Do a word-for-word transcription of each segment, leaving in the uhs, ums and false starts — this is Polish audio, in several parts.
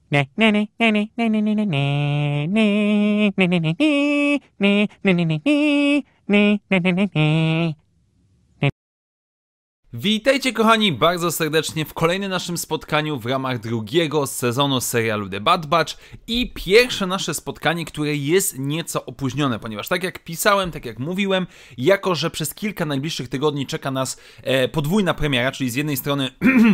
Witajcie kochani bardzo serdecznie w kolejnym naszym spotkaniu w ramach drugiego sezonu serialu The Bad Batch i pierwsze nasze spotkanie, które jest nieco opóźnione, ponieważ tak jak pisałem, tak jak mówiłem, jako że przez kilka najbliższych tygodni czeka nas e, podwójna premiera, czyli z jednej strony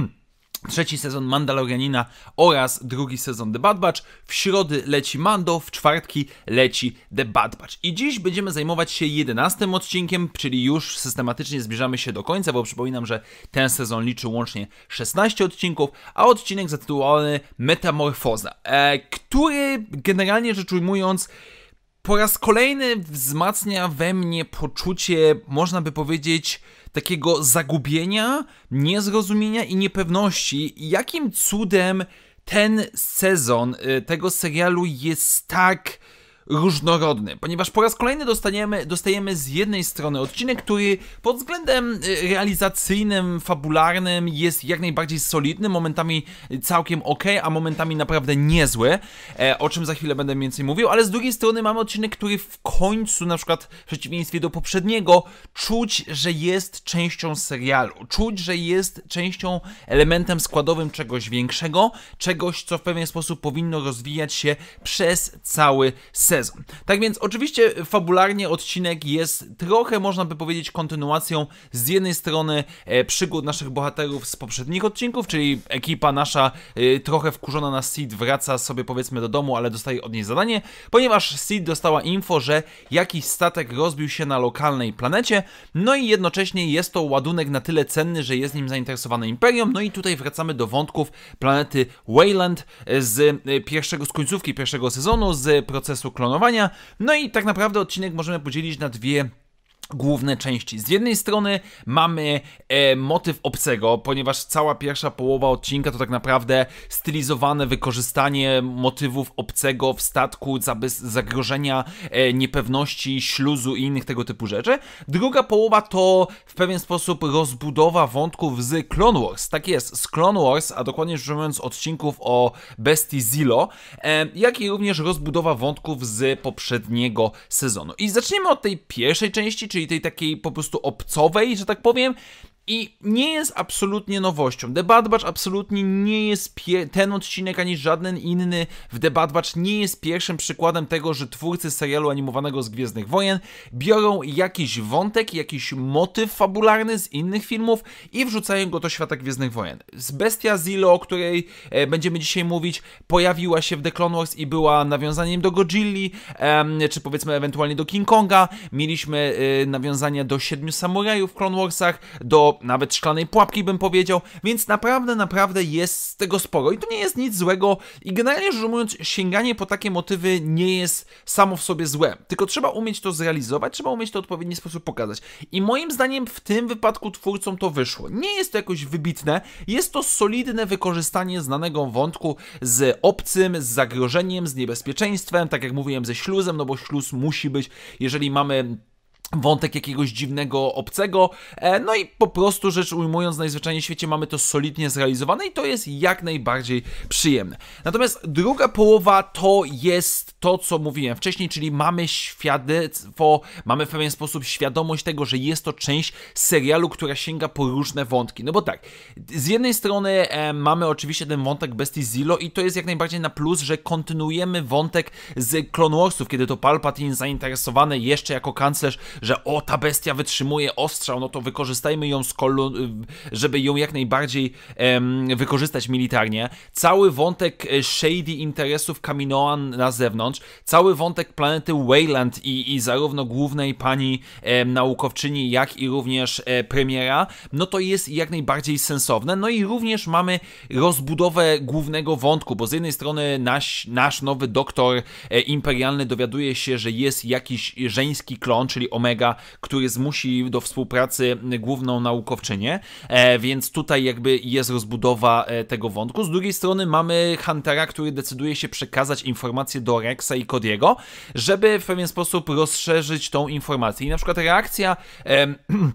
trzeci sezon Mandalorianina oraz drugi sezon The Bad Batch. W środy leci Mando, w czwartki leci The Bad Batch. I dziś będziemy zajmować się jedenastym odcinkiem, czyli już systematycznie zbliżamy się do końca, bo przypominam, że ten sezon liczy łącznie szesnaście odcinków, a odcinek zatytułowany Metamorfoza, e, który generalnie rzecz ujmując po raz kolejny wzmacnia we mnie poczucie, można by powiedzieć, takiego zagubienia, niezrozumienia i niepewności, jakim cudem ten sezon tego serialu jest tak różnorodny, ponieważ po raz kolejny dostaniemy, dostajemy z jednej strony odcinek, który pod względem realizacyjnym, fabularnym jest jak najbardziej solidny, momentami całkiem ok, a momentami naprawdę niezły, e, o czym za chwilę będę więcej mówił, ale z drugiej strony mamy odcinek, który w końcu, na przykład w przeciwieństwie do poprzedniego, czuć, że jest częścią serialu, czuć, że jest częścią, elementem składowym czegoś większego, czegoś, co w pewien sposób powinno rozwijać się przez cały sezon. Sezon. Tak więc oczywiście fabularnie odcinek jest trochę, można by powiedzieć, kontynuacją z jednej strony e, przygód naszych bohaterów z poprzednich odcinków, czyli ekipa nasza e, trochę wkurzona na Sid wraca sobie powiedzmy do domu, ale dostaje od niej zadanie, ponieważ Sid dostała info, że jakiś statek rozbił się na lokalnej planecie, no i jednocześnie jest to ładunek na tyle cenny, że jest nim zainteresowane Imperium, no i tutaj wracamy do wątków planety Wayland z pierwszego, z końcówki pierwszego sezonu, z procesu klonowania. No i tak naprawdę odcinek możemy podzielić na dwie główne części. Z jednej strony mamy e, motyw obcego, ponieważ cała pierwsza połowa odcinka to tak naprawdę stylizowane wykorzystanie motywów obcego w statku, zagrożenia, e, niepewności, śluzu i innych tego typu rzeczy. Druga połowa to w pewien sposób rozbudowa wątków z Clone Wars. Tak jest, z Clone Wars, a dokładnie rzecz ujmując odcinków o bestii Zilo, e, jak i również rozbudowa wątków z poprzedniego sezonu. I zaczniemy od tej pierwszej części, czyli tej takiej po prostu obcowej, że tak powiem, i nie jest absolutnie nowością. The Bad Batch absolutnie nie jest, pie- ten odcinek ani żaden inny w The Bad Batch nie jest pierwszym przykładem tego, że twórcy serialu animowanego z Gwiezdnych Wojen biorą jakiś wątek, jakiś motyw fabularny z innych filmów i wrzucają go do świata Gwiezdnych Wojen. Z Bestia Zilo, o której e, będziemy dzisiaj mówić, pojawiła się w The Clone Wars i była nawiązaniem do Godzilli, e, czy powiedzmy ewentualnie do King Konga. Mieliśmy e, nawiązania do Siedmiu Samurajów w Clone Warsach, do nawet Szklanej Pułapki bym powiedział, więc naprawdę, naprawdę jest z tego sporo i to nie jest nic złego i generalnie rzecz ujmując, sięganie po takie motywy nie jest samo w sobie złe, tylko trzeba umieć to zrealizować, trzeba umieć to w odpowiedni sposób pokazać i moim zdaniem w tym wypadku twórcom to wyszło. Nie jest to jakoś wybitne, jest to solidne wykorzystanie znanego wątku z obcym, z zagrożeniem, z niebezpieczeństwem, tak jak mówiłem, ze śluzem, no bo śluz musi być, jeżeli mamy wątek jakiegoś dziwnego obcego, no i po prostu rzecz ujmując, najzwyczajniej w świecie mamy to solidnie zrealizowane i to jest jak najbardziej przyjemne. Natomiast druga połowa to jest to, co mówiłem wcześniej, czyli mamy świadectwo, mamy w pewien sposób świadomość tego, że jest to część serialu, która sięga po różne wątki. No bo tak, z jednej strony e, mamy oczywiście ten wątek bestii Zilo i to jest jak najbardziej na plus, że kontynuujemy wątek z Clone Warsów, kiedy to Palpatine zainteresowany jeszcze jako kanclerz, że o, ta bestia wytrzymuje ostrzał, no to wykorzystajmy ją, z kolu, żeby ją jak najbardziej em, wykorzystać militarnie. Cały wątek shady interesów Kaminoan na zewnątrz, cały wątek planety Wayland i, i zarówno głównej pani em, naukowczyni, jak i również e, premiera, no to jest jak najbardziej sensowne. No i również mamy rozbudowę głównego wątku, bo z jednej strony nasz, nasz nowy doktor e, imperialny dowiaduje się, że jest jakiś żeński klon, czyli Omega, który zmusi do współpracy główną naukowczynię, e, więc tutaj jakby jest rozbudowa e, tego wątku. Z drugiej strony mamy Huntera, który decyduje się przekazać informacje do Rexa i Cody'ego, żeby w pewien sposób rozszerzyć tą informację. I na przykład reakcja e,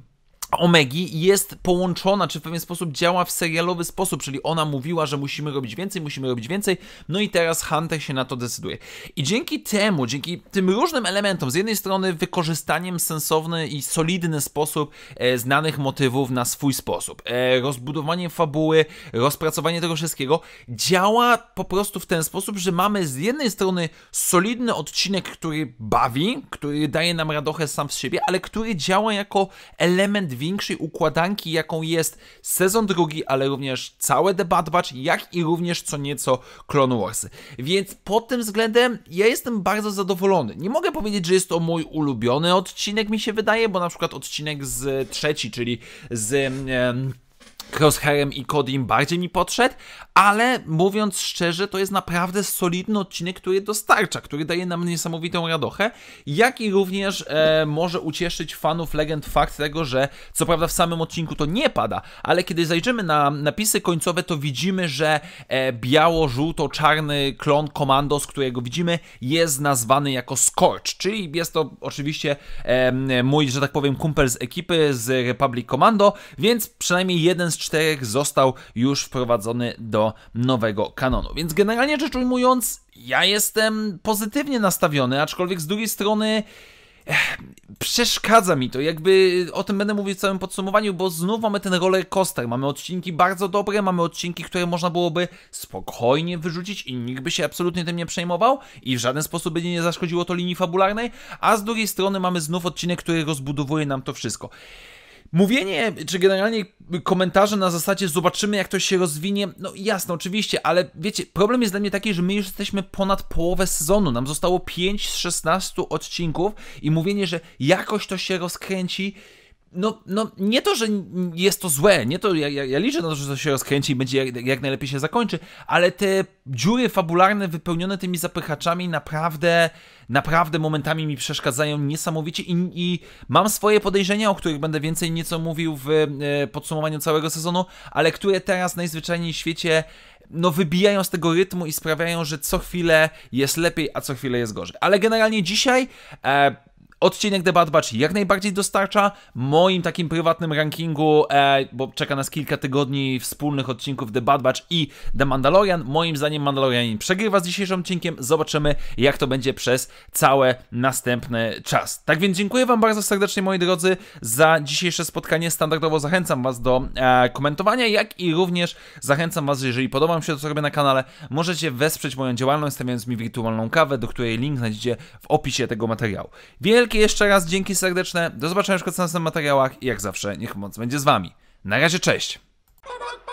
Omegi jest połączona, czy w pewien sposób działa w serialowy sposób, czyli ona mówiła, że musimy robić więcej, musimy robić więcej, no i teraz Hunter się na to decyduje. I dzięki temu, dzięki tym różnym elementom, z jednej strony wykorzystaniem sensowny i solidny sposób e, znanych motywów na swój sposób, e, rozbudowanie fabuły, rozpracowanie tego wszystkiego, działa po prostu w ten sposób, że mamy z jednej strony solidny odcinek, który bawi, który daje nam radochę sam z siebie, ale który działa jako element większej układanki, jaką jest sezon drugi, ale również całe The Bad Batch, jak i również co nieco Clone Warsy. Więc pod tym względem ja jestem bardzo zadowolony. Nie mogę powiedzieć, że jest to mój ulubiony odcinek, mi się wydaje, bo na przykład odcinek z trzeci, czyli z... Um, Crosshairem i Codym bardziej mi podszedł, ale mówiąc szczerze, to jest naprawdę solidny odcinek, który dostarcza, który daje nam niesamowitą radochę, jak i również e, może ucieszyć fanów Legend fakt tego, że co prawda w samym odcinku to nie pada, ale kiedy zajrzymy na napisy końcowe, to widzimy, że e, biało-żółto-czarny klon Commandos, którego widzimy, jest nazwany jako Scorch, czyli jest to oczywiście e, mój, że tak powiem, kumpel z ekipy z Republic Commando, więc przynajmniej jeden z czterech został już wprowadzony do nowego kanonu. Więc generalnie rzecz ujmując, ja jestem pozytywnie nastawiony, aczkolwiek z drugiej strony ech, przeszkadza mi to, jakby o tym będę mówić w całym podsumowaniu, bo znów mamy ten roller coaster, mamy odcinki bardzo dobre, mamy odcinki, które można byłoby spokojnie wyrzucić i nikt by się absolutnie tym nie przejmował i w żaden sposób by nie zaszkodziło to linii fabularnej, a z drugiej strony mamy znów odcinek, który rozbudowuje nam to wszystko. Mówienie, czy generalnie komentarze na zasadzie zobaczymy, jak to się rozwinie, no jasne, oczywiście, ale wiecie, problem jest dla mnie taki, że my już jesteśmy ponad połowę sezonu, nam zostało pięć z szesnastu odcinków i mówienie, że jakoś to się rozkręci, no, no nie to, że jest to złe, nie to, ja, ja, ja liczę na to, że to się rozkręci i będzie jak, jak najlepiej się zakończy, ale te dziury fabularne wypełnione tymi zapychaczami naprawdę, naprawdę momentami mi przeszkadzają niesamowicie i, i mam swoje podejrzenia, o których będę więcej nieco mówił w e, podsumowaniu całego sezonu, ale które teraz najzwyczajniej w świecie no wybijają z tego rytmu i sprawiają, że co chwilę jest lepiej, a co chwilę jest gorzej. Ale generalnie dzisiaj e, odcinek The Bad Batch jak najbardziej dostarcza. Moim takim prywatnym rankingu, e, bo czeka nas kilka tygodni wspólnych odcinków The Bad Batch i The Mandalorian. Moim zdaniem Mandalorianin przegrywa z dzisiejszym odcinkiem. Zobaczymy, jak to będzie przez cały następny czas. Tak więc dziękuję wam bardzo serdecznie, moi drodzy, za dzisiejsze spotkanie. Standardowo zachęcam was do e, komentowania, jak i również zachęcam was, jeżeli podoba wam się to, co robię na kanale, możecie wesprzeć moją działalność, stawiając mi wirtualną kawę, do której link znajdziecie w opisie tego materiału. Wielkie jeszcze raz dzięki serdeczne, do zobaczenia w następnych materiałach i jak zawsze niech moc będzie z wami. Na razie, cześć!